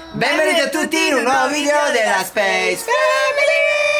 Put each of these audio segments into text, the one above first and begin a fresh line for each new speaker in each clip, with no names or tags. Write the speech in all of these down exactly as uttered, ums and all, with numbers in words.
Benvenuti a tutti in un nuovo video della Space Family.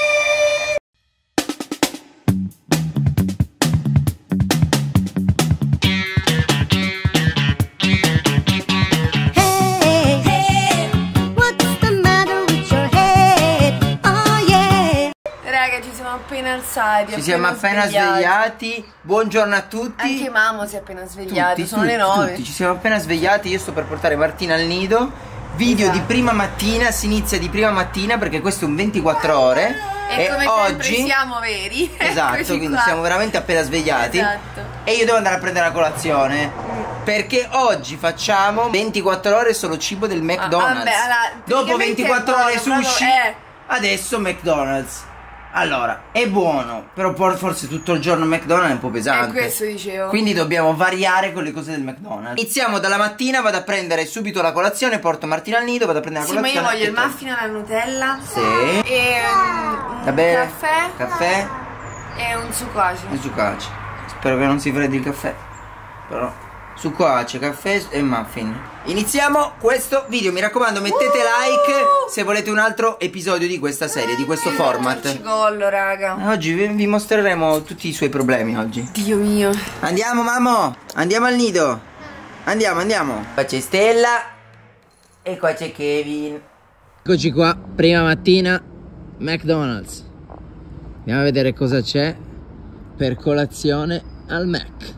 Hey, hey, what's the matter with your head? Oh yeah.
Raga, ci siamo appena alzati.
Ci siamo appena
svegliati.
svegliati. Buongiorno a tutti.
Anche Mamo si è appena svegliato.
Tutti,
Sono
tutti,
le nove.
tutti. Ci siamo appena svegliati. Io sto per portare Martina al nido. Video
Esatto.
di prima mattina. Si inizia di prima mattina perché questo è un ventiquattro ore.
E,
e
come
oggi
sempre siamo veri.
Esatto,
Eccoci
quindi
qua.
siamo veramente appena svegliati.
Esatto.
E io devo andare a prendere la colazione. Perché oggi facciamo ventiquattro ore solo cibo del McDonald's.
vabbè, allora,
Dopo
praticamente
ventiquattro
è
ore
buono,
sushi,
proprio, eh.
adesso McDonald's. Allora, è buono, però por- forse tutto il giorno McDonald's è un po' pesante.
Eh, questo dicevo.
Quindi dobbiamo variare con le cose del McDonald's. Iniziamo dalla mattina, vado a prendere subito la colazione, porto Martina al nido, vado a prendere la
Sì, ma
colazione.
io voglio
e
il
torno.
muffin alla Nutella.
Sì.
E um,
Va
un
bene.
caffè.
Caffè
E un succoce.
e succaci. Spero che non si freddi il caffè. Però succoce, caffè e muffin. Iniziamo questo video, mi raccomando mettete like se volete un altro episodio di questa serie, di questo format.
Ci gollo, raga.
Oggi vi, vi mostreremo tutti i suoi problemi oggi.
Dio mio.
Andiamo mammo, andiamo al nido. Andiamo, andiamo. Qua c'è Stella e qua c'è Kevin. Eccoci qua, prima mattina, McDonald's. Andiamo a vedere cosa c'è per colazione al Mac.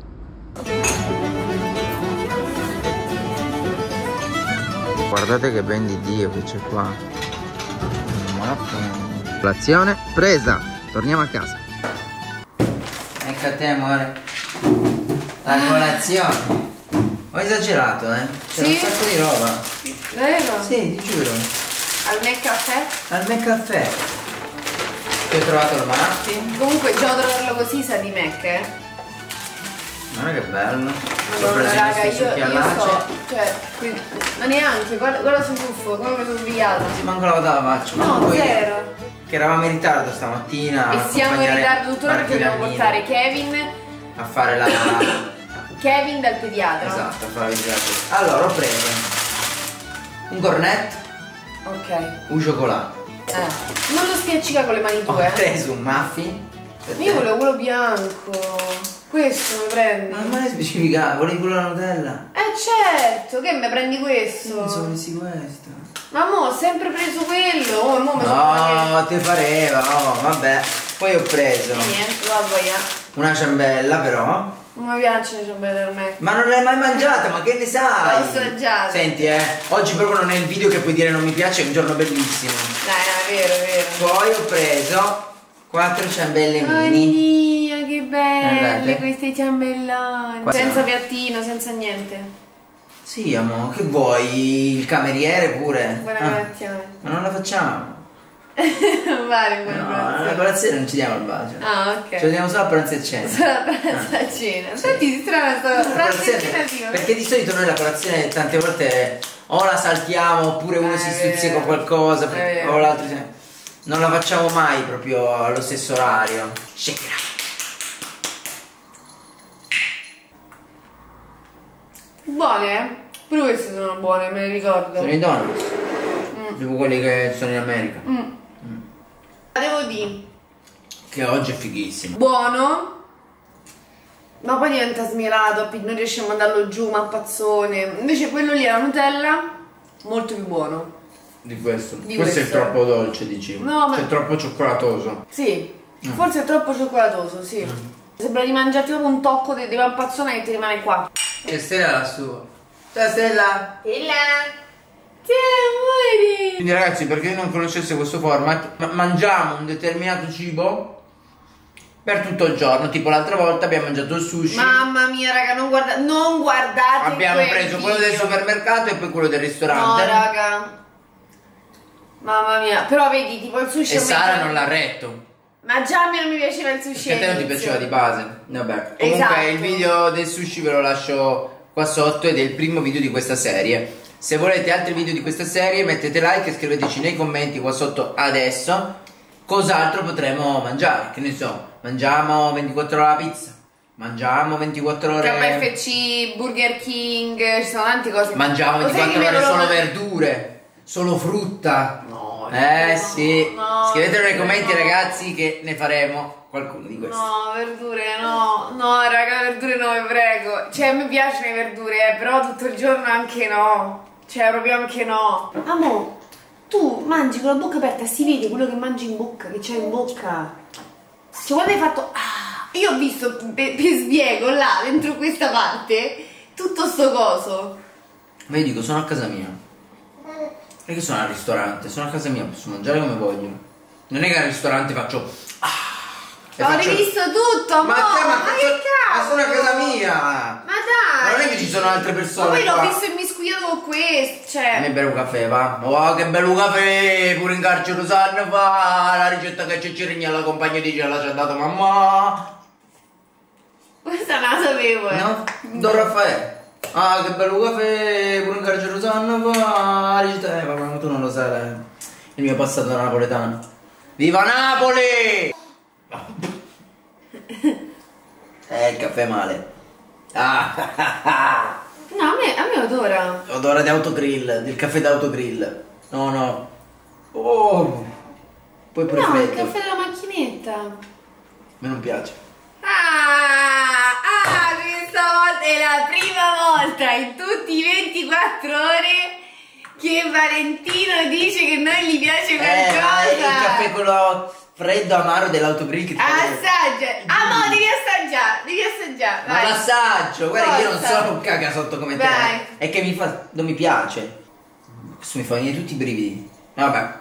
Guardate che ben di Dio che c'è qua. Colazione presa. Torniamo a casa. Ecco a te amore. La colazione. Ho esagerato, eh. C'è
Sì?
un sacco di roba.
Vero?
Sì, ti giuro.
Al Mac caffè?
Al McCaffè. Ti ho trovato il muffin.
Comunque già trovarlo così sa di Mac, eh.
Guarda che bello. Ci ho
Madonna,
preso
raga,
questi
io,
succhi
io
all'ace.
so, cioè, qui- ma neanche, guarda, guarda sul buffo, come mi sono svegliata.
Sì, manco lavata la faccia.
No,
manco io.
zero.
Che eravamo in ritardo stamattina.
E
a
siamo in
accompagnare
ritardo tuttora perché
Martina
dobbiamo
al nido.
portare Kevin,
A fare la...
Kevin dal pediatra.
Esatto, a fare la visita. Allora ho preso un cornetto,
Ok.
un cioccolato.
Eh. Non lo spiaccica con le mani
Ho
tue, eh.
preso un muffin. per
Io
te.
volevo quello bianco. Questo mi prendi?
Ma non è specificato, volevi quello alla Nutella?
Eh certo, che me prendi questo?
Pensavo avessi questo.
Ma mo ho sempre preso quello. Oh, mo mi sono
No, ti pareva, oh, vabbè. Poi ho preso
niente, va via.
una ciambella però.
Non mi piace le ciambelle per me.
Ma non l'hai mai mangiata, ma che ne sai?
L'ho assaggiata.
Senti eh, oggi proprio non è il video che puoi dire non mi piace, è un giorno bellissimo.
Dai, no, è vero, è vero.
Poi ho preso quattro ciambelle
Oh
mini.
mia, che belle
Guardate.
queste ciambellone.
Qua
Senza
siamo.
piattino, senza niente.
Sì, amo, che vuoi? Il cameriere pure?
Buona
Ah,
colazione.
ma non la facciamo.
Non vale buona
No, alla
colazione.
colazione non ci diamo il bacio.
Ah, ok.
Ce lo diamo solo a pranzo e cena.
Solo a pranzo a cena. Infatti strana sta
La
pranzo e
colazione-
cena sì.
perché di solito noi la colazione tante volte o la saltiamo oppure uno
Eh,
si
è
stuzzica
vero.
qualcosa
È
per-
vero.
o l'altro si- non la facciamo mai proprio allo stesso orario. Shake
Buone, eh? Pure queste sono buone, me le ricordo.
sono i donuts,
Mm.
tipo quelli che sono in America,
Mm. Devo dire,
che oggi è fighissimo.
buono, ma poi diventa smielato, non riesce a mandarlo giù, ma pazzone. Invece quello lì alla Nutella, molto più buono.
Di questo.
Di
questo,
questo.
è troppo dolce, dicevo.
No, ma-
Cioè, troppo cioccolato.
Sì, forse è troppo cioccolato, sì. Sembra di mangiarti proprio un tocco di, di pampazzone che ti rimane qua.
E Stella la sua. Ciao Stella!
E là! Ti amori!
Quindi ragazzi, per chi non conoscesse questo format, ma- mangiamo un determinato cibo per tutto il giorno. Tipo l'altra volta abbiamo mangiato il sushi.
Mamma mia, raga, non, guarda non guardate
Abbiamo
quel
preso quello del
video.
supermercato e poi quello del
No,
ristorante.
raga. Mamma mia, però vedi, tipo il sushi
E
a me
Sara
già-
non l'ha retto.
Ma già a me non mi piaceva il sushi.
Perché a te non ti
all'inizio.
piaceva di base. Vabbè. Comunque
Esatto.
il video del sushi ve lo lascio qua sotto ed è il primo video di questa serie. Se volete altri video di questa serie mettete like e scriveteci nei commenti qua sotto adesso cos'altro potremo mangiare. Che ne so, mangiamo ventiquattro ore la pizza, mangiamo ventiquattro ore
K F C, Burger King, ci sono tante cose.
mangiamo
Lo sai che
ventiquattro
mi
ore
volevo
solo
man-
verdure. Solo frutta.
No,
Eh
no,
sì.
no,
Scrivetelo nei
no.
commenti ragazzi che ne faremo qualcuno di questi.
No, verdure no, no raga, verdure no, vi prego. Cioè a me piacciono le verdure, eh, però tutto il giorno anche no. Cioè proprio anche no. Amo, tu mangi con la bocca aperta e si vede quello che mangi in bocca, che c'è in bocca. Cioè quando hai fatto... Ah, io ho visto, per, per spiego, là, dentro questa parte, tutto sto coso.
Ma io dico, sono a casa mia. Non è che sono al ristorante, sono a casa mia, posso mangiare come voglio. Non è che al ristorante faccio... Ah, e
Ho
faccio-
rivisto tutto,
Ma,
mo,
te, ma,
ma
che
che
ma sono a
cavolo?
casa mia!
Ma
Ma
dai!
non è che ci sono altre
Ma
persone
poi l'ho
qua.
visto immiscuito con questo, cioè...
Mi bevo un caffè, va? Oh, che bello caffè! Pure in carcere sanno fa la ricetta che c'è Cirigna alla compagna dice la ci ha dato mamma.
Questa non la sapevo, eh.
No? Don Raffaele. Ah, che bello caffè! Pure in carcere sanno fa la ricetta. Eh, ma tu non lo sai, eh. Il mio passato da napoletano. Viva Napoli! Eh, il caffè male. Ah,
No, a me, a me odora.
odore di autogrill, del caffè d'autogrill. No, no. Oh. Poi pure
No, il
freddo.
caffè della macchinetta.
A me non piace.
Ah, ah, questa volta è la prima volta in tutti i ventiquattro ore che Valentino dice che non gli piace
Eh, ma è il
qualcosa.
caffè quello freddo amaro dell'autogrill che ti fa vedere.
Assaggia. Ah, no, devi assaggiare, devi assaggiare.
Ma
Vai.
l'assaggio, guarda che io non
Forza.
sono un cagasotto come
Vai.
te. È che mi fa. Non mi piace. Questo mi fa venire tutti i brividi. Vabbè.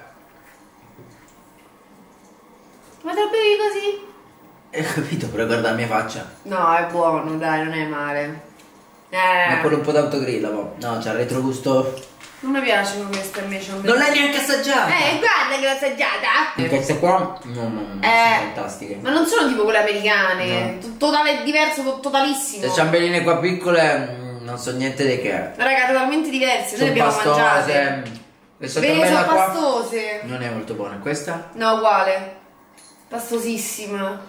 Ma te lo bevi così?
Hai capito, però guarda la mia faccia.
No, è buono, dai, non è male.
Ma
Eh,
quello un po' d'autogrill, mo. No, c'ha il retrogusto.
non mi piacciono queste invece.
Non l'hai neanche assaggiata!
Eh, guarda che l'ho assaggiata.
Queste qua? No, no, no,
Eh,
sono fantastiche.
Ma non sono tipo quelle americane,
No.
t- totale diverso, to- totalissimo.
Le ciambelline qua piccole mm, non so niente di che.
Raga, totalmente diverse, noi
Sono
le abbiamo mangiate.
pastose. Questa
Vedi,
ciambella
sono
qua
pastose.
non è molto buona. Questa?
No, uguale. Pastosissima.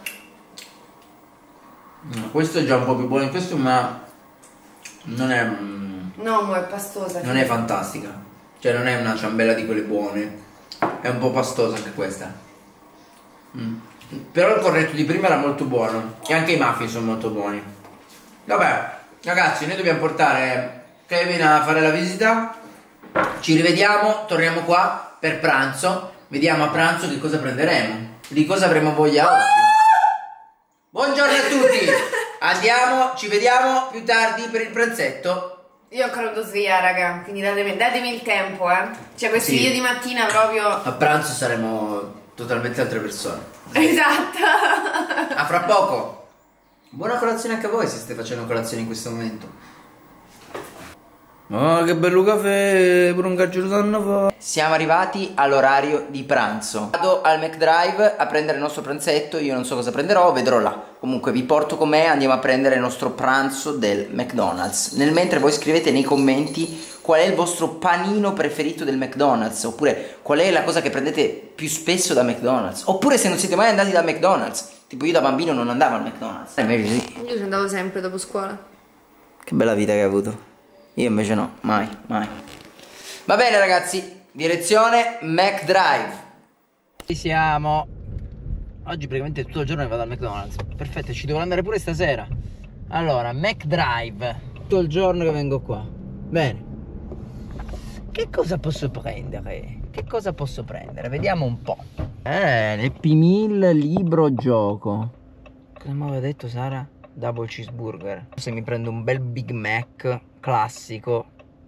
No, questo è già un po' più buono di questo, ma non è, mm,
No, mo è pastosa.
non è fantastica. Cioè non è una ciambella di quelle buone. È un po' pastosa anche questa. Mm. Però il cornetto di prima era molto buono. E anche i muffin sono molto buoni. Vabbè, ragazzi, noi dobbiamo portare Kevin a fare la visita. Ci rivediamo, torniamo qua per pranzo. Vediamo a pranzo che cosa prenderemo. Di cosa avremo voglia oggi. Buongiorno a tutti. Andiamo, ci vediamo più tardi per il pranzetto.
Io ho ancora dovuto svegliare, raga, quindi datemi, datemi il tempo, eh. Cioè, questi
Sì.
video di mattina proprio...
A pranzo saremo totalmente altre persone.
Esatto.
A fra poco. Buona colazione anche a voi se state facendo colazione in questo momento. Oh, che bello caffè, pure un cacciolo. Siamo arrivati all'orario di pranzo. Vado al McDrive a prendere il nostro pranzetto. Io non so cosa prenderò, vedrò là. Comunque vi porto con me, andiamo a prendere il nostro pranzo del McDonald's. Nel mentre voi scrivete nei commenti qual è il vostro panino preferito del McDonald's, oppure qual è la cosa che prendete più spesso da McDonald's, oppure se non siete mai andati da McDonald's. Tipo io da bambino non andavo al McDonald's. E invece sì.
Io ci andavo sempre dopo scuola.
Che bella vita che hai avuto. Io invece no, mai, mai. Va bene ragazzi, direzione McDrive. Ci siamo. Oggi praticamente tutto il giorno vado al McDonald's. Perfetto, ci devo andare pure stasera. Allora, McDrive. Tutto il giorno che vengo qua. Bene. Che cosa posso prendere? Che cosa posso prendere? Vediamo un po'. Eh, l'Happy Meal libro gioco. Cosa mi aveva detto Sara? Double cheeseburger. Se mi prendo un bel Big Mac classico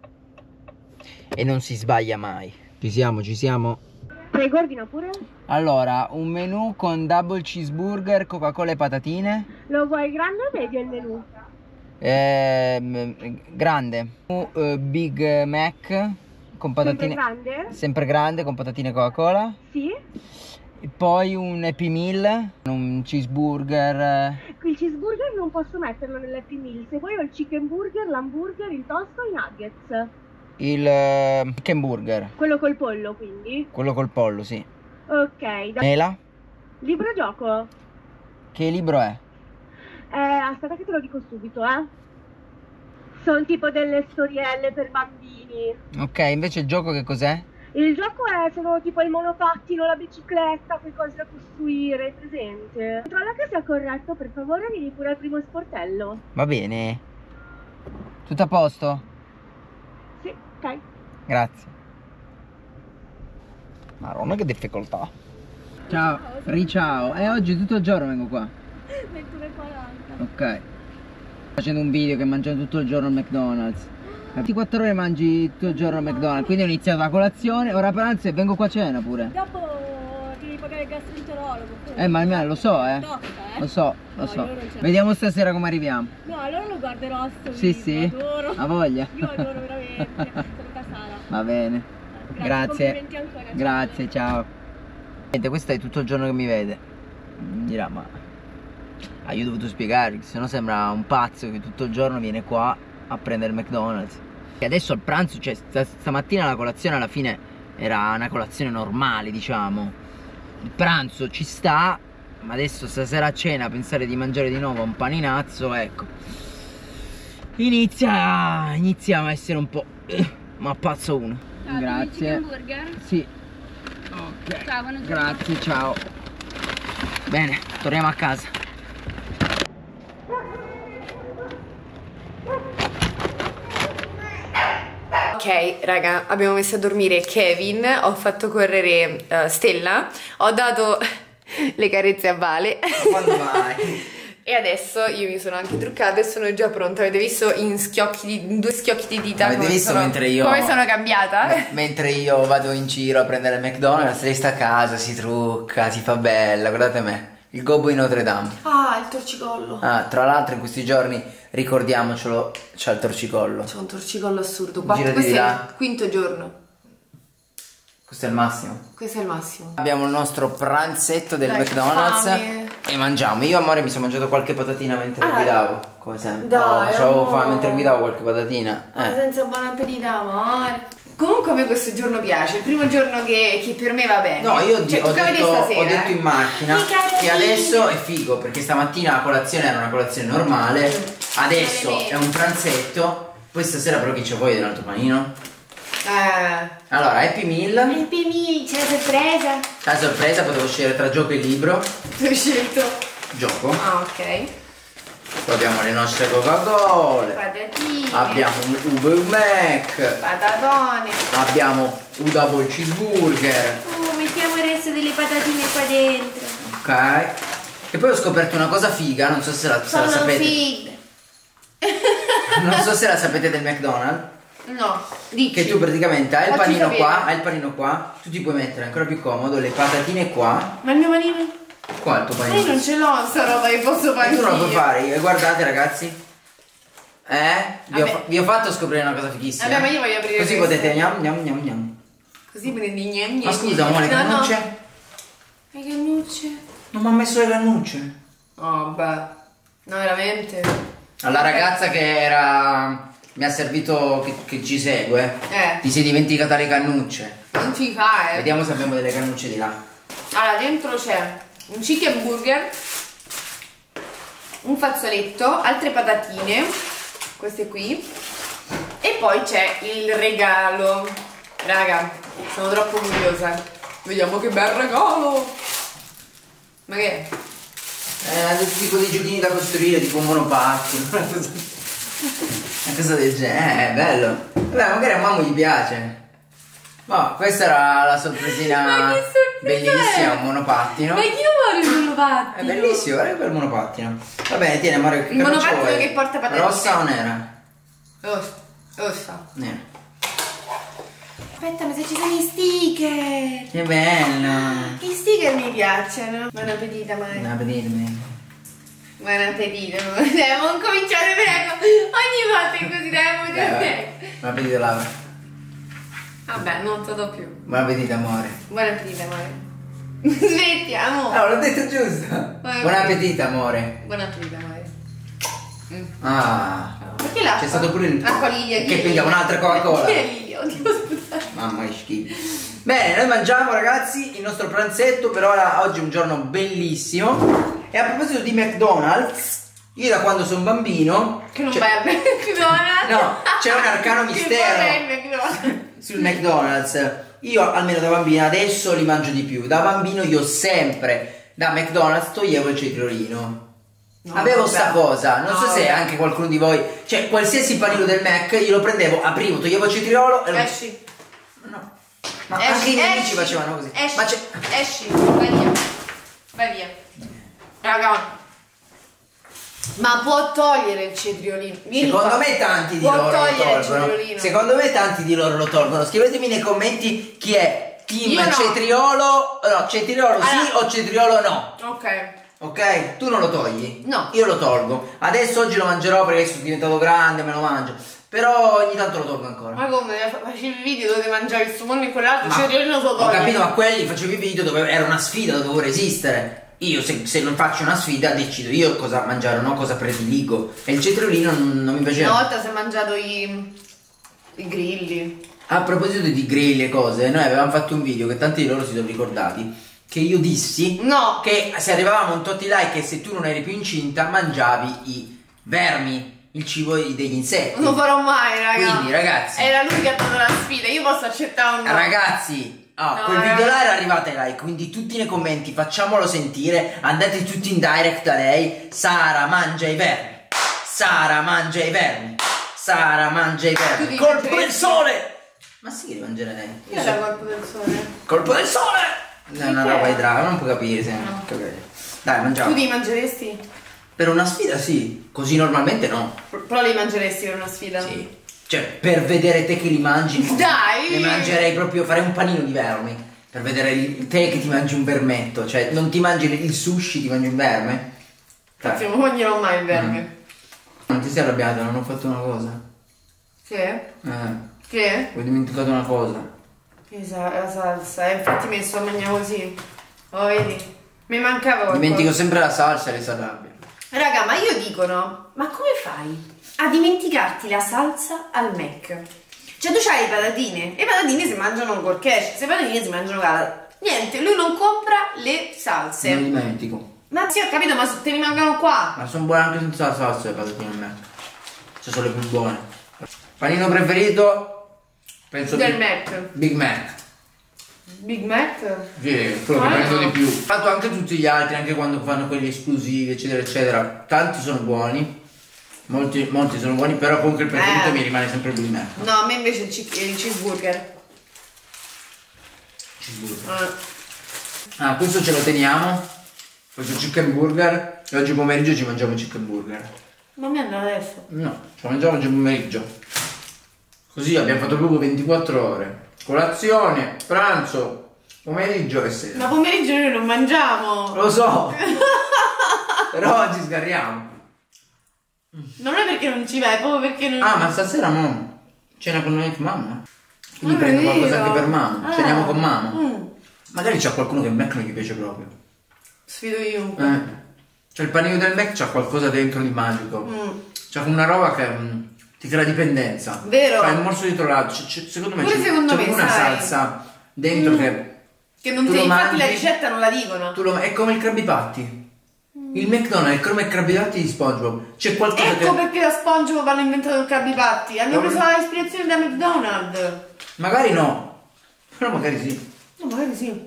e non si sbaglia mai. Ci siamo, ci siamo.
Prego, ordina pure.
Allora, un menù con double cheeseburger, Coca-Cola e patatine.
Lo vuoi grande o medio il menù?
Ehm, grande. Un eh, Big Mac con patatine.
Sempre grande?
Sempre grande con patatine e Coca-Cola.
Sì.
E poi un Happy Meal, un cheeseburger. eh,
Il cheeseburger non posso metterlo nell'Happy Meal. Se vuoi ho il chicken burger, l'hamburger, il toast o i nuggets.
Il eh, chicken burger,
Quello col pollo, quindi.
quello col pollo, sì.
Ok. Da...
Mela?
Libro gioco.
Che libro è?
Eh, aspetta che te lo dico subito, eh. Sono tipo delle storielle per bambini.
Ok, invece il gioco che cos'è?
Il gioco è, sono tipo il monopattino, la bicicletta, quelle cose da costruire, presente? Controlla che sia corretto, per favore, vieni pure al primo sportello.
Va bene. Tutto a posto?
Sì, ok.
Grazie. Maronna che difficoltà. Ciao, riciao. E oggi tutto il giorno vengo qua.
ventuno e quaranta.
Ok. Facendo un video che mangiano tutto il giorno al McDonald's. ventiquattro ore mangi tutto il giorno al McDonald's. Quindi ho iniziato la colazione, ora pranzo e vengo qua a cena pure.
Dopo ti devi pagare il gastroenterologo.
Eh ma almeno lo so eh.
Tocca, eh.
Lo so, lo
No,
so.
io non ce la-
Vediamo stasera come arriviamo.
No, allora lo guarderò sto
Sì,
video,
sì.
adoro.
Ha voglia.
Io adoro veramente. Saluta Sara.
Va bene. Grazie.
Complimenti ancora. ciao.
Grazie, ciao. Niente, questo è tutto il giorno che mi vede. Dirà, ma ah, io ho dovuto spiegare, se no sembra un pazzo che tutto il giorno viene qua a prendere il McDonald's. E adesso al pranzo, cioè st stamattina la colazione alla fine era una colazione normale, diciamo. Il pranzo ci sta, ma adesso stasera a cena pensare di mangiare di nuovo un paninazzo, ecco. Inizia, iniziamo a essere un po'... ma pazzo uno.
Ah,
Grazie.
Burger?
Sì. Ok.
Ciao, buona giornata.
Grazie, ciao. Bene, torniamo a casa.
Ok, raga, abbiamo messo a dormire Kevin, ho fatto correre uh, Stella, ho dato le carezze a Vale.
Quando vai?
E adesso io mi sono anche truccata e sono già pronta. Avete visto in, schiocchi di, in due schiocchi di dita?
Avete
come
visto
sono,
mentre io-
come sono cambiata?
M- mentre io vado in giro a prendere il McDonald's, lei sta a casa, si trucca, si fa bella, guardate me. Il gobbo di Notre Dame.
Ah, il torcicollo.
Ah, tra l'altro in questi giorni, ricordiamocelo, c'ha il torcicollo.
C'è un torcicollo assurdo.
Gira
Quattro,
di
questo è
là.
il quinto giorno.
Questo è il massimo.
Questo è il massimo.
Abbiamo il nostro pranzetto del
Dai,
McDonald's
fame.
e mangiamo. Io amore mi sono mangiato qualche patatina mentre
Ah,
guidavo, come sempre.
dai,
Oh, c'avevo
amore.
fame mentre guidavo qualche patatina.
Ma
Eh.
senza buon appetito, amore. Comunque a me questo giorno piace, il primo giorno che, che per me va bene.
No, io
cioè,
ho,
tocca vedere
detto,
stasera,
ho detto
eh.
in macchina
I carini.
che adesso è figo perché stamattina la colazione era una colazione normale, adesso
Bene.
è un pranzetto, poi stasera però chi c'è poi dell'altro panino?
Eh.
Allora, Happy Meal,
Il Pimì, c'è la sorpresa.
la sorpresa, potevo scegliere tra gioco e libro,
Tu hai scelto.
gioco,
Ah, ok.
poi abbiamo le nostre Coca-Cola,
Patatine.
abbiamo un Uber Mac,
Patatone.
abbiamo un Double Cheeseburger,
Oh, mettiamo il resto delle patatine qua dentro.
ok? E poi ho scoperto una cosa figa, non so se la, se la
Sono
sapete,
fig.
non so se la sapete del McDonald's.
No, dici.
Che tu praticamente hai il
Facci
panino
sapere.
qua, hai il panino qua, tu ti puoi mettere ancora più comodo le patatine qua.
Ma il mio panino?
Qua il tuo
Ma io
panino.
non ce l'ho sta roba che posso fare
E tu non lo puoi
io.
fare, e guardate ragazzi. Eh? Vi ho,
Vabbè.
fa- vi ho fatto scoprire una cosa fighissima.
Vabbè, ma io voglio aprire
Così
questo.
potete gnam gnam gnam gnam.
Così prendi gnam gnam.
Ma scusa amore,
no,
cannucce?
No. Le cannucce?
Non mi ha messo le cannucce.
Oh, beh. No, veramente.
Alla ragazza che era... mi ha servito, che, che ci segue.
Eh.
Ti sei dimenticata le cannucce.
Non ci fa, eh.
Vediamo se abbiamo delle cannucce di là.
Allora, dentro c'è un chicken burger, un fazzoletto, altre patatine, queste qui, e poi c'è il regalo. Raga, sono troppo curiosa. Vediamo che bel regalo. Ma che è?
Eh, del tipo di giochini da costruire, tipo un monopattino. Una cosa, una cosa del genere. Eh, è bello. Vabbè, magari a mamma gli piace. Ma questa era la sorpresina
Ma che sorpresa
bellissima,
è?
un monopattino.
Ma chi vuole il monopattino?
È bellissimo, guarda quel monopattino. Va bene, tieni amore, che
Il
cannuccia
monopattino
vuoi?
che porta patatine.
Rossa o nera?
Rossa. Rossa.
Nera.
Aspetta, ma se ci sono i sticker.
Che bello.
I sticker mi piacciono. Buon appetito, Mario.
Non appetirmi.
Buon appetito. Devo cominciare, prego. Ogni volta è così, devo
Dai,
dire.
vai. Buon appetito Laura.
Vabbè, non te lo do più.
Buon appetito amore.
Buon appetito, Mario. Smettiamo.
Ah, l'ho detto giusto.
Vai,
Buon
vai.
appetito amore.
Buon appetito, Mario. Mm.
Ah.
Perché l'acqua?
C'è stato pure il...
Acqua Lilia.
Che piglia un'altra Coca-Cola.
Chi è Lilia? Oddio, scusate.
Mamma che schifo. Bene, noi mangiamo ragazzi il nostro pranzetto. Per ora oggi è un giorno bellissimo. E a proposito di McDonald's, io da quando sono bambino...
Che non
c'è-
vai a McDonald's.
No, c'è un arcano
Che
mistero
vorrei il McDonald's.
sul McDonald's. io almeno da bambina, adesso li mangio di più. Da bambino io sempre da McDonald's toglievo il cetriolino.
No,
Avevo
vabbè.
sta cosa, non
No,
so se
vabbè.
anche qualcuno di voi, cioè qualsiasi panino del Mac io lo prendevo, aprivo, toglievo il cetriolo e lo...
Esci.
No. Ma
Esci,
anche i miei amici
esci,
facevano così.
Esci,
Ma c'è...
esci, vai via. Vai via. Raga. Ma può togliere il cetriolino. Vieni
Secondo
qua.
me tanti di
Può
loro lo
togliere il
tolgono.
cetriolino.
Secondo me tanti di loro lo tolgono. Scrivetemi nei commenti chi è team
Io no.
cetriolo. No, cetriolo sì
Allora.
o cetriolo no.
Ok.
Ok? Tu non lo togli?
No.
Io lo tolgo. Adesso oggi lo mangerò perché sono diventato grande, me lo mangio. Però ogni tanto lo tolgo ancora.
Ma come? Facevi video dove mangiavi il sumone in quell'altro, il
Ma-
cetriolino lo
Ho
togli.
capito, ma quelli facevo i video dove era una sfida, dovevo resistere. Io se, se non faccio una sfida decido io cosa mangiare o no, cosa prediligo. E il cetriolino non, non mi
Una
piaceva.
volta si è mangiato i, i grilli.
A proposito di grill e cose, noi avevamo fatto un video che tanti di loro si sono ricordati. Che io dissi
No.
che se arrivavamo a un tot di like e se tu non eri più incinta mangiavi i vermi, il cibo degli insetti.
Non lo farò mai, raga.
Quindi, ragazzi.
Era lui che ha dato la sfida, io posso accettare un no.
Ragazzi, ah,
No,
quel
ragazzi.
video là era arrivato ai like, quindi tutti nei commenti facciamolo sentire, andate tutti in direct da lei. Sara mangia i vermi, Sara mangia i vermi, Sara mangia i
Tu
vermi.
li
Colpo
mangeresti?
del sole! Ma sì che li mangerei.
Che è la colpa del sole?
Colpo del sole! È una
Perché?
roba idraulica, non può capire se.
No.
Capire. Dai,
Tu
mangiamo.
li mangeresti?
Per una sfida sì, così normalmente no.
Però li mangeresti per una sfida?
Sì. Cioè, per vedere te che li mangi.
Dai!
Ne mangerei proprio, farei un panino di vermi. Per vedere il- te che ti mangi un vermetto. Cioè, non ti mangi il il sushi, ti mangi un verme. Dai.
Infatti non mangerò mai il verme.
Non ti sei arrabbiato, non ho fatto una cosa.
Che?
Eh,
Che?
ho dimenticato una cosa.
Che sa- la salsa, eh, infatti mi sto mangiando così. Oh, vedi? Mi mancava qualcosa.
Dimentico sempre la salsa e le arrabbia.
Raga, ma io dico no, ma come fai a dimenticarti la salsa al Mac? Cioè tu c'hai le patatine, le patatine si mangiano con ketchup, le patatine si mangiano con... Niente, lui non compra le salse.
Non dimentico.
Ma sì, ho capito, ma te ne mancano qua.
Ma sono buone anche senza la salsa le patatine a me. Cioè, sono le più buone. Panino preferito? Penso
Del
Big-
Mac.
Big Mac.
Big Mac?
Sì, quello che
Ah,
prendo
no.
di più. Fatto anche tutti gli altri, anche quando fanno quelli esclusivi, eccetera, eccetera. Tanti sono buoni. Molti, molti sono buoni, però comunque il preferito
Eh.
mi rimane sempre Big Mac.
No, a me invece il, chick- il cheeseburger.
Cheeseburger.
Ah.
Ah, questo ce lo teniamo. Questo chicken burger. E oggi pomeriggio ci mangiamo il chicken burger.
Ma mi andrà adesso.
No, ci mangiamo oggi pomeriggio. Così abbiamo fatto proprio ventiquattro ore. Colazione, pranzo, pomeriggio e sera.
Ma pomeriggio noi non mangiamo.
Lo so. Però oggi sgarriamo.
Non è perché non ci vai, è proprio perché non...
Ah, ma stasera mamma. Cena con noi con mamma. Quindi
Ah,
prendo
è
qualcosa
vero.
anche per mamma.
Ah.
Ceniamo con mamma.
Mm.
Magari c'è qualcuno che il Mac non gli piace proprio.
Sfido io.
Eh. Cioè il panino del Mac c'ha qualcosa dentro di magico.
Mm.
C'ha una roba che mm, ti crea dipendenza.
Vero.
Fai un morso dietro l'altro. C- c- secondo me
Pure
c'è,
secondo
c'è
me,
proprio una
sai.
salsa dentro
Mm.
che
Che non
tu
te,
lo
infatti la
mangi,
ricetta non la dicono.
tu lo, è come il Krabby Patty. Il McDonald's è come il Krabby Patty di SpongeBob. C'è qualcosa
Ecco
che
perché da SpongeBob hanno inventato il Krabby Patty. Hanno
Come?
preso l'ispirazione da McDonald's.
magari no. Però magari sì.
No, magari sì.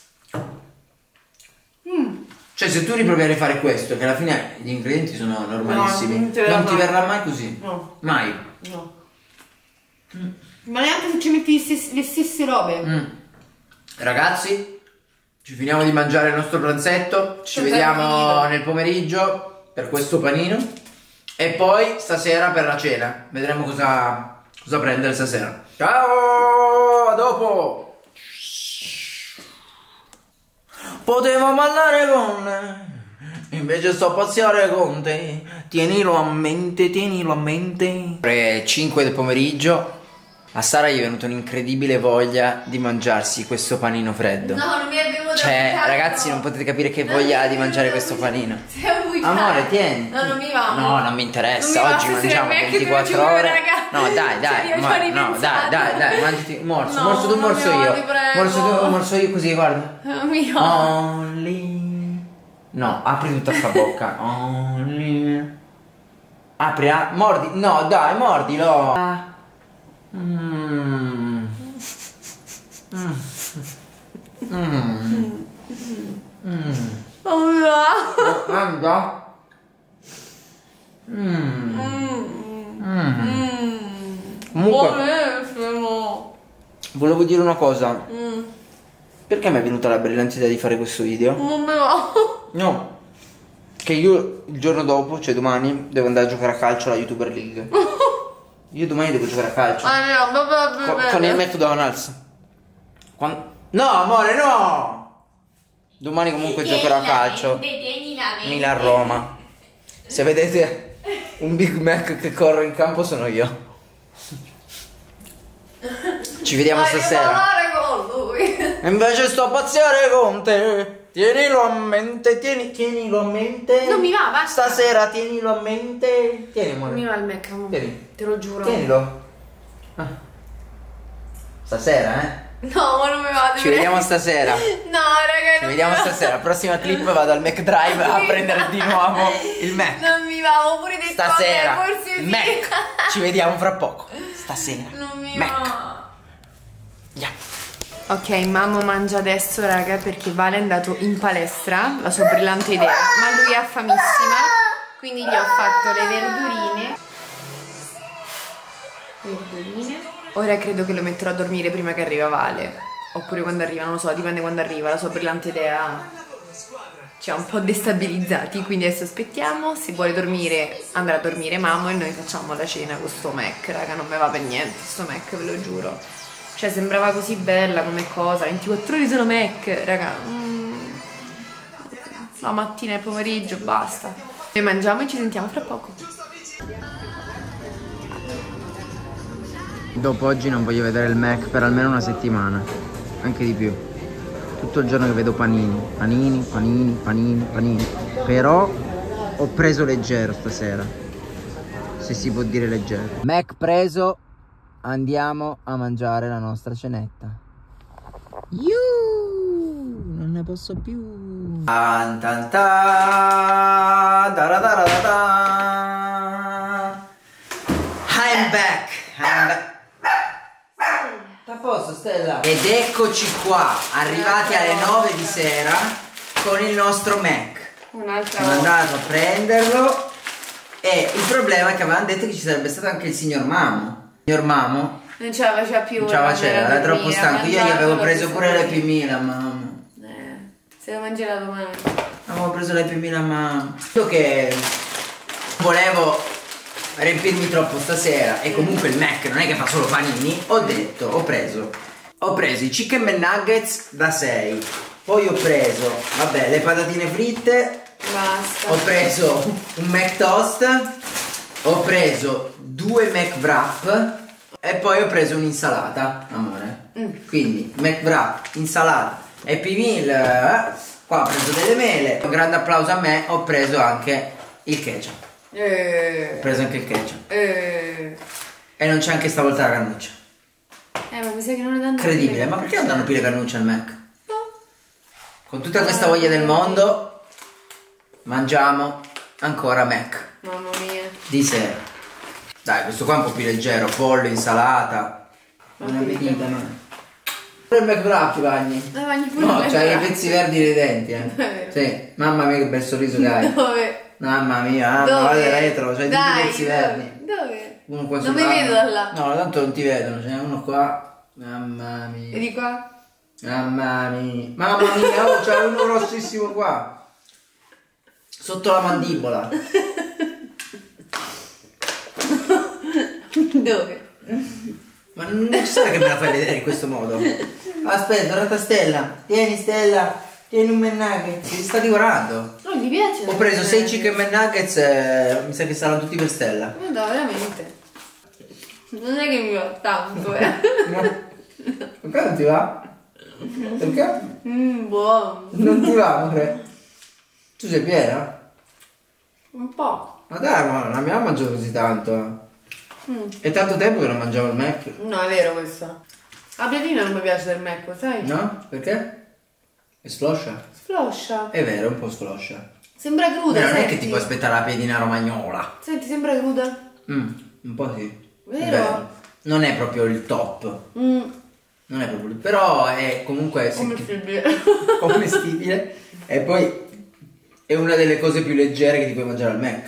Mm.
Cioè se tu riprovi a rifare questo, che alla fine gli ingredienti sono normalissimi,
No, non ti verrà
non ti
mai.
verrà mai così.
No.
Mai.
No. Ma neanche se ci metti le stesse, le stesse robe.
Mm. Ragazzi, ci finiamo di mangiare il nostro pranzetto. Ci
Sono
vediamo
finito.
nel pomeriggio per questo panino. E poi stasera per la cena. Vedremo cosa, cosa prendere stasera. Ciao, a dopo. Potevo ballare con te, invece sto a pazziare con te. Tienilo a mente, tienilo a mente. Ore cinque del pomeriggio. A Sara gli è venuta un'incredibile voglia di mangiarsi questo panino freddo.
No, non mi è venuto
Cioè,
a
ragazzi, non potete capire che
Non
voglia
mi
ha di
è
mangiare
venuto
questo
a
panino.
Sei un
Amore, tieni.
No, non mi va.
No, non mi interessa.
Non mi va,
Oggi
stasera
mangiamo
neanche te lo
ventiquattro
giuro,
ore.
raga.
No, dai, dai.
Cioè, io
ma-
ci ho
no,
ripensato.
dai, dai, dai, mangiati un morso.
No,
morso tu,
non
morso
mi va,
io.
ti prego.
Morso tu, morso io così, guarda.
Non mi va.
Only. No, apri tutta sta bocca. Only. Apri, ah, mordi. No, dai, mordilo. Ah. Mm. Mm. Mm. Mm.
Oh no.
Mangia. Mm.
Mm.
Mm. Comunque,
Buonissimo.
volevo dire una cosa.
Mm.
Perché mi è venuta la brillante idea di fare questo video?
Non me va.
No, che io il giorno dopo, cioè domani, devo andare a giocare a calcio alla YouTuber League. Io domani devo giocare a calcio
Ah, no, vabbè,
con,
vabbè.
con il McDonald's. Quan- No, amore, no! Domani comunque giocherò a calcio. Milan-Roma. Se vedete un Big Mac che corre in campo sono io. Ci vediamo
Voglio
stasera.
parlare con lui.
E invece sto a pazziare con te. Tienilo a mente, tieni, tienilo a mente.
Non mi va, basta.
Stasera tienilo a mente. Tieni, amore.
Non mi va il Mac, amore.
Tieni.
Te lo giuro.
Tienilo. Ah. Stasera, eh?
No, ma non mi va.
Ci vediamo stasera.
No, raga,
Ci
non
vediamo
mi va.
stasera. Prossima clip vado al McDrive a prendere di nuovo il Mac.
Non mi va, ho pure detto
Stasera.
vabbè, forse sì.
Mac. Ci vediamo fra poco. Stasera.
Non mi
Mac.
va.
Yeah.
Ok, mamma mangia adesso, raga, perché Vale è andato in palestra, la sua brillante idea, ma lui è affamissima, quindi gli ho fatto le verdurine. Verdurine. Ora credo che lo metterò a dormire prima che arriva Vale, oppure quando arriva, non lo so, dipende quando arriva, la sua brillante idea ci ha un po' destabilizzati, quindi adesso aspettiamo, se vuole dormire andrà a dormire mamma e noi facciamo la cena con sto Mac, raga, non mi va per niente sto Mac, ve lo giuro. Cioè sembrava così bella come cosa, ventiquattro ore solo Mac, raga. Mm. La mattina e il pomeriggio, basta. Noi mangiamo e ci sentiamo fra poco.
Dopo oggi non voglio vedere il Mac per almeno una settimana, anche di più. Tutto il giorno che vedo panini, panini, panini, panini, panini. Però ho preso leggero stasera, se si può dire leggero. Mac preso, andiamo a mangiare la nostra cenetta. Iuuu, non ne posso più. Tan tan ta, da da da da da. I'm back, I'm back. A posto, Stella. Ed eccoci qua, arrivati alle nove di sera con il nostro Mac.
Un'altra
Sono andato a prenderlo e il problema è che avevano detto che ci sarebbe stato anche il signor Mamo. Il signor Mamo
non ce la faceva più.
non ce la faceva, era troppo stanco. Io gli avevo preso pure le P Milan, mamma.
Eh, se lo mangerà domani.
Avevo preso le P Milan, mamma. Io che volevo riempirmi troppo stasera e comunque il Mac non è che fa solo panini, ho detto, ho preso ho preso i chicken McNuggets da sei, poi ho preso, vabbè, le patatine fritte,
Basta.
ho preso un Mac Toast, ho preso due Mac Wrap e poi ho preso un'insalata, amore.
Mm.
Quindi Mac Wrap, insalata, Happy Meal, eh, qua ho preso delle mele, un grande applauso a me, ho preso anche il ketchup.
Eh,
Ho preso anche il ketchup.
eh.
E non c'è anche stavolta la cannuccia.
Eh, ma mi sa che non ne danno.
Incredibile, ma perché non danno più le cannucce al Mac? Con tutta questa voglia del mondo mangiamo ancora Mac
Mamma mia.
di sera. Dai, questo qua è un po' più leggero, pollo, insalata. Non appetita, no? Pure il Mac Wrap, Vagni.
Eh, mangi pure
No,
il
c'hai i
Mac.
pezzi verdi nei denti, eh.
vero.
Sì, mamma mia che bel sorriso che hai.
Dove?
Mamma mia, mamma,
Dove?
guarda retro, c'hai tutti i
Dai,
pezzi
dove?
verdi.
Dove?
Uno qua
Non
sul
mi
lato.
vedo da là.
No, tanto non ti vedono, ce n'è uno qua. Mamma mia.
E di qua?
Mamma mia. Mamma mia, oh, c'è uno grossissimo qua. Sotto la mandibola.
Dove?
Ma non è necessario che me la fai vedere in questo modo. Aspetta, guarda Stella. Tieni Stella. Tieni un McNugget. Ti sta divorando.
Non gli piace?
Ho preso sei chicken McNuggets e mi sa che saranno tutti per Stella.
Ma no, veramente. Non è che mi va tanto, eh.
Perché non ti va? Perché?
Mmm, buono.
Non ti va, amore? Tu sei piena?
Un po'.
Ma dai, ma non abbiamo mangiato così tanto.
Mm.
È tanto tempo che non mangiavo il Mac.
No, è vero questo. La piadina non mi piace del Mac, sai?
No? Perché? È sfloscia?
Sfloscia.
È vero, è un po' sfloscia.
Sembra cruda,
Ma non è
senti.
che ti puoi aspettare la piedina romagnola.
Senti, sembra cruda.
Mm, un po' sì. È
Vero?
Non è proprio il top.
Mm.
Non è proprio, però è comunque se-
Commestibile.
commestibile. E poi è una delle cose più leggere che ti puoi mangiare al Mac.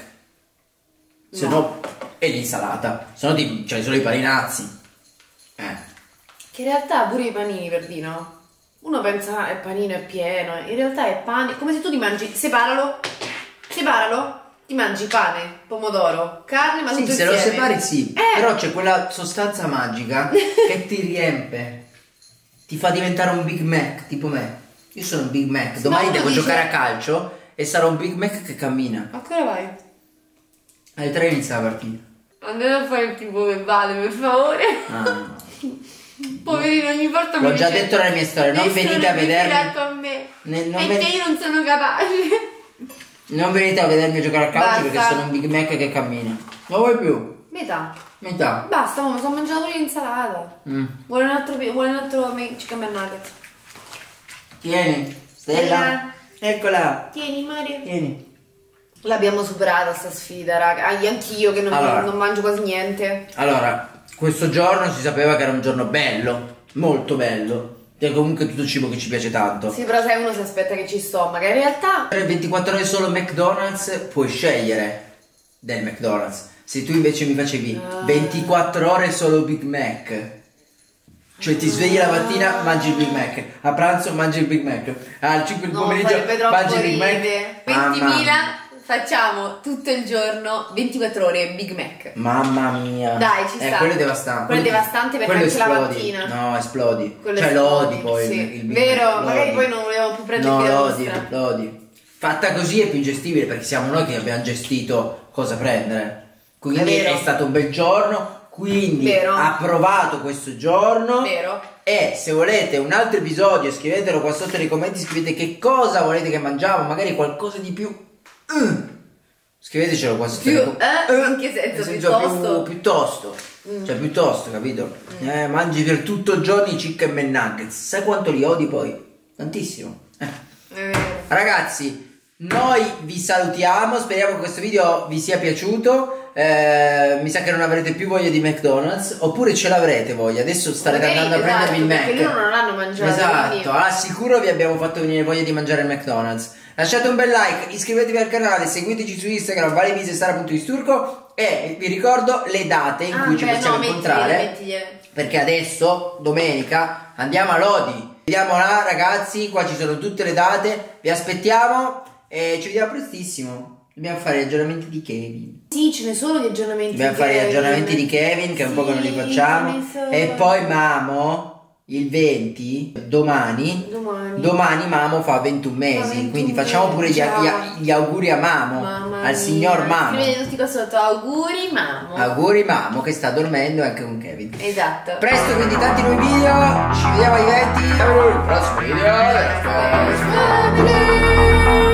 Se no,
No.
è l'insalata. Se no ti, cioè solo i paninazzi. Eh.
Che in realtà pure i panini, Verdino. Uno pensa il panino è pieno, in realtà è pane, come se tu ti mangi, separalo, separalo, ti mangi pane, pomodoro, carne, ma
Sì,
tutto
se lo
insieme.
separi sì,
Eh.
però c'è quella sostanza magica che ti riempie, ti fa diventare un Big Mac, tipo me. Io sono un Big Mac, domani
uno
devo
dice-
giocare a calcio e sarò un Big Mac che cammina.
A che ora vai?
Alle tre inizia la partita.
Andate a fare il tipo che vale, per favore.
Ah, no.
Poverino, ogni volta mi
L'ho già
dice,
detto nelle mie storie, non
"Nessuno
venite a
mi
vedermi.
fidato a me.
Ne- non
Perché
ven-
io non sono capace.
Non venite a vedermi giocare a calcio
Basta.
perché sono un Big Mac che cammina. Non vuoi più?
Metà.
Metà.
Basta, ma mi sono mangiato l'insalata.
Mm.
Vuole un altro, pi- vuole un altro me- chicken McNugget.
Tieni, Stella. Eccola.
Tieni, Mario.
Tieni.
L'abbiamo superata sta sfida, raga. Ah, anch'io che non,
Allora.
non mangio quasi niente.
Allora, questo giorno si sapeva che era un giorno bello, molto bello. Che comunque tutto cibo che ci piace tanto.
Sì, però sai, uno si aspetta che ci sto, ma che in realtà...
Per ventiquattro ore solo McDonald's puoi scegliere del McDonald's. Se tu invece mi facevi
Ah.
ventiquattro ore solo Big Mac, cioè ti svegli la mattina, mangi il Big Mac, a pranzo mangi il Big Mac, al cinque del
No,
pomeriggio
farebbe troppo
mangi il Big Mac.
ridere.
Mamma
ventimila,
mia.
facciamo tutto il giorno, ventiquattro ore Big Mac.
Mamma mia.
Dai, ci
eh,
sta.
quello è devastante.
Quello è devastante perché
quello
anche la
esplodi.
mattina.
No, esplodi.
Quello
cioè
esplodi,
lo odi poi
sì.
il, il Big
Vero,
Mac, lo
magari
odi.
poi non volevo più prendere
No,
via
lo
la
odi,
nostra.
lo odi. Fatta così è più gestibile perché siamo noi che abbiamo gestito cosa prendere. Quindi
È
è,
vero.
stato un bel giorno, quindi
Vero.
approvato questo giorno.
Vero.
E se volete un altro episodio scrivetelo qua sotto nei commenti, scrivete che cosa volete che mangiamo, magari qualcosa di più. Mm. Scrivetecelo qua sotto.
Più,
nei com-
eh? In che senso?
Nel
Piuttosto?
più, piuttosto.
Mm.
Cioè piuttosto, capito? Eh, mangi per tutto il giorno i chicken McNuggets. Sai quanto li odi poi? Tantissimo. Eh.
È vero.
Ragazzi, noi vi salutiamo, speriamo che questo video vi sia piaciuto. Eh, mi sa che non avrete più voglia di McDonald's, oppure ce l'avrete voglia. Adesso starete
Magari,
andando a
esatto,
prendervi il Mac.
perché loro non l'hanno mangiato,
Esatto,
quindi-
al sicuro vi abbiamo fatto venire voglia di mangiare il McDonald's. Lasciate un bel like, iscrivetevi al canale, seguiteci su Instagram valevise sara punto isturco e vi ricordo le date in
Ah,
cui ci
beh,
possiamo
no,
incontrare.
mettigliele, mettigliele.
Perché adesso, domenica, andiamo a Lodi. Vediamo là, ragazzi, qua ci sono tutte le date. Vi aspettiamo e ci vediamo prestissimo. Dobbiamo fare gli aggiornamenti di Kevin.
Sì, ce ne sono di aggiornamenti.
Dobbiamo
di
fare gli
Kevin.
aggiornamenti di Kevin, che è un po' che non li
Sì, ce
facciamo.
ne sono.
E poi Mamo, il venti, domani.
Domani.
Domani Mamo fa ventuno
Fa
mesi.
ventuno
Quindi facciamo pure gli,
ciao.
gli- gli auguri a Mamo.
Mamma
al
mia.
signor Mamo.
Scrivete tutti qua sotto, auguri mamma.
Auguri Mamo che sta dormendo anche con Kevin.
Esatto.
Presto quindi tanti nuovi video, ci vediamo ai venti, al prossimo video.
Family.